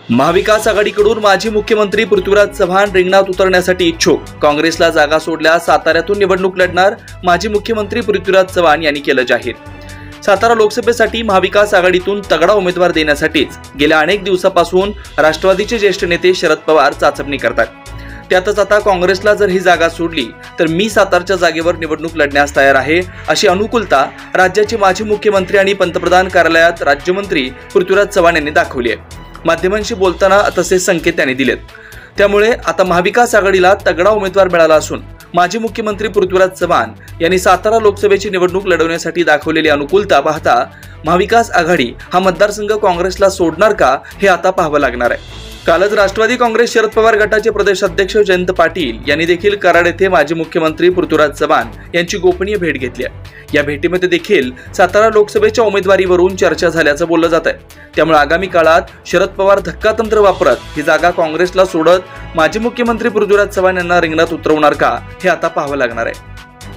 महाविकास आघाडीकडून माजी मुख्यमंत्री पृथ्वीराज चव्हाण रिंगणात उतरण्यासाठी इच्छुक. काँग्रेसला जागा सोडल्यास साताऱ्यातून निवडणूक लढणार माजी मुख्यमंत्री पृथ्वीराज चव्हाण यांनी केलं जाहीर. सातारा लोकसभेसाठी महाविकास आघाडीतून तगडा उमेदवार देण्यासाठीच गेल्या अनेक दिवसापासून राष्ट्रवादीचे ज्येष्ठ नेते शरद पवार चाचपणी करतात. त्यातच आता काँग्रेसला जर ही जागा सोडली तर मी सातारच्या जागेवर निवडणूक लढण्यास तयार आहे, अशी अनुकूलता राज्याचे माजी मुख्यमंत्री आणि पंतप्रधान कार्यालयात राज्यमंत्री पृथ्वीराज चव्हाण यांनी दाखवली आहे. माध्यमांशी बोलताना तसे संकेत त्यांनी दिलेत. त्यामुळे आता महाविकास आघाडीला तगडा उमेदवार मिळाला असून माजी मुख्यमंत्री पृथ्वीराज चव्हाण यांनी सातारा लोकसभेची निवडणूक लढवण्यासाठी दाखवलेली अनुकूलता पाहता महाविकास आघाडी हा मतदारसंघ काँग्रेसला सोडणार का हे आता पाहावं लागणार आहे. कालच राष्ट्रवादी काँग्रेस शरद पवार गटाचे प्रदेशाध्यक्ष जयंत पाटील यांनी देखील कराड येथे माजी मुख्यमंत्री पृथ्वीराज चव्हाण यांची गोपनीय भेट घेतली आहे. या भेटीमध्ये देखील सातारा लोकसभेच्या उमेदवारीवरून चर्चा झाल्याचं बोललं जात आहे. त्यामुळे आगामी काळात शरद पवार धक्कातंत्र वापरत ही जागा काँग्रेसला सोडत माजी मुख्यमंत्री पृथ्वीराज चव्हाण यांना रिंगणात उतरवणार का हे आता पाहावं लागणार आहे.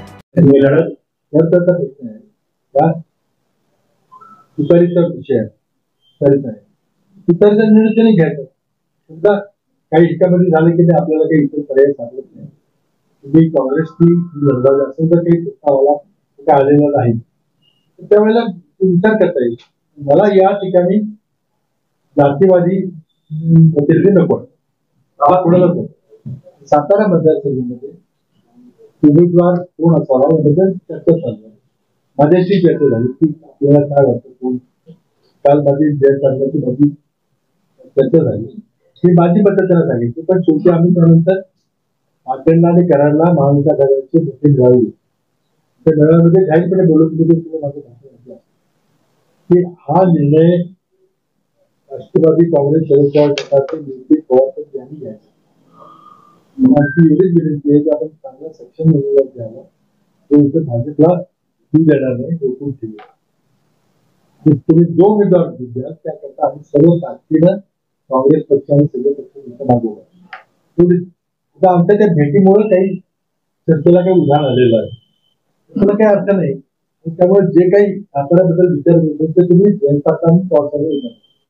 समजा काही हिच्यामध्ये झालं की आपल्याला काही इतर पर्याय सापडत नाही, तुम्ही काँग्रेसची लढवायला असेल तर काही प्रस्तावाला काय आलेला नाही, त्यावेळेला विचार करता येईल. मला या ठिकाणी जातीवादी प्रतिनिधी नको, मला कुणालाच नको. सातारा मतदारसंघामध्ये उमेदवार कोण असावा याबद्दल चर्चा चालू आहे. माझ्याशी चर्चा झाली की आपल्याला काय वाटतं, कोण काल माझी माझी चर्चा झाली ही माझी पद्धतीने सांगितली. पण शेवटी आम्ही त्यानंतर आखंड आणि कराडला महाविकास आघाडीची मिटिंग मिळाली. त्या मेळाव्यामध्ये जाहीरपणे बोलत होते माझं भाषण की हा निर्णय राष्ट्रवादी काँग्रेस शरद पवार गटाचे नेते पवार यांनी घ्यायचा. माझी एवढीच विनंती आहे की आपण चांगला सक्षम उमेदवार घ्यावा, तो इथे भाजपला देऊ देणार नाही, रोखून ठेवूया. तुम्ही जो उमेदवार द्या त्याकरता आम्ही सर्व ताकदीनं काँग्रेस पक्ष आणि सगळे पक्ष मागवला. आता आमच्या त्या भेटीमुळे काही चर्चेला काही उधाण आलेलं आहे, त्याला काही अर्थ नाही. त्यामुळे जे काही साताऱ्याबद्दल विचार करतो ते तुम्ही जनता पावसाला